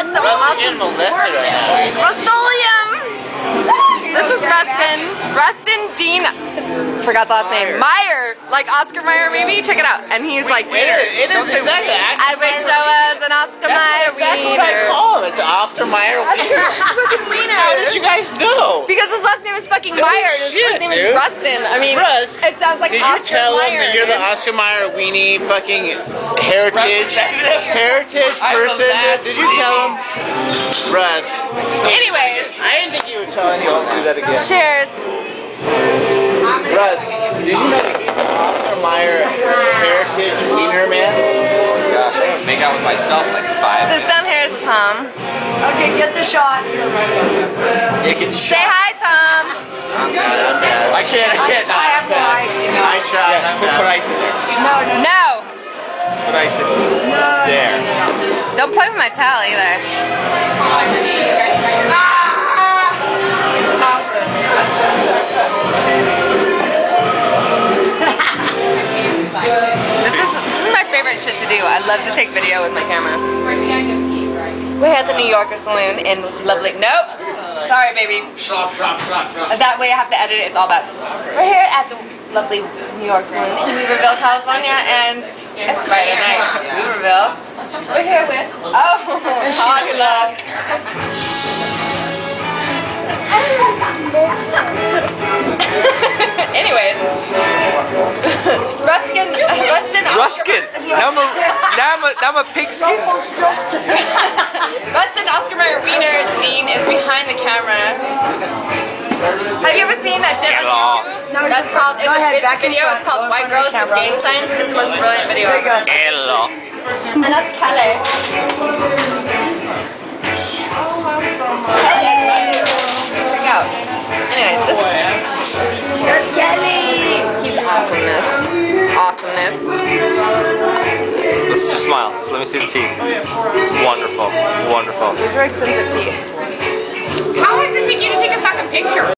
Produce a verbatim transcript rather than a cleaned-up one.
is so Russ awesome. is getting molested right now. Rust-Oleum! This is Rustin. Rustin Dean. Forgot the last name. Meyer. Like Oscar Mayer, maybe? Check it out. And he's like, It is, it is exactly. I wish I was an Oscar Mayer That's exactly what I wiener. call him. It's Oscar Mayer wiener. Fucking wiener. How did you guys know? Because his last name is fucking No Meyer and his shit, first name dude. is Rustin. I mean, Russ, it sounds like did you Oscar tell him Mayer. that you're the dude. Oscar Mayer weenie fucking heritage heritage I'm the person? last Did you tell him? Russ. Anyways, I didn't think you would tell anyone to do that again. cheers. Russ, did you know that he's an Oscar Mayer heritage wiener man? Gosh, I would make out with myself in like five This minutes. down here is Tom. Okay, get the shot. It gets Say hi, Tom. I'm bad, I'm bad. I can't, I can't. I have more ice, you know. I tried, I'm Put, put bad. ice in there. No, no, no. No. Put ice in there. Don't play with my towel either. This is, this is my favorite shit to do. I love to take video with my camera. We're here at the New Yorker Saloon in lovely. Nope. Sorry, baby. Stop, stop, stop, stop. That way I have to edit it. It's all bad. We're here at the lovely New York Saloon in Weaverville, California, and it's Friday night. Weaverville. We're here with. Oh, hot luck. Anyways, Ruskin, Rustin, Ruskin! Now I'm a, now I'm a, now I'm a pigskin. Rustin Oscar Mayer Wiener Dean is behind the camera. Have you ever seen that shit on Hello. YouTube? No, That's you- called, it's go a, ahead, it's a back in video, front. it's called Go in White front Girls of the with camera. Gang Signs, and it's the most brilliant video There you ever. go. Hello. And that's Kelly. Kelly! Here we go. Anyways, this is There's Kelly. he's awesomeness. Awesomeness. Let's just smile. Just let me see the teeth. Wonderful. Wonderful. These are expensive teeth. How long does it take you to take a fucking picture?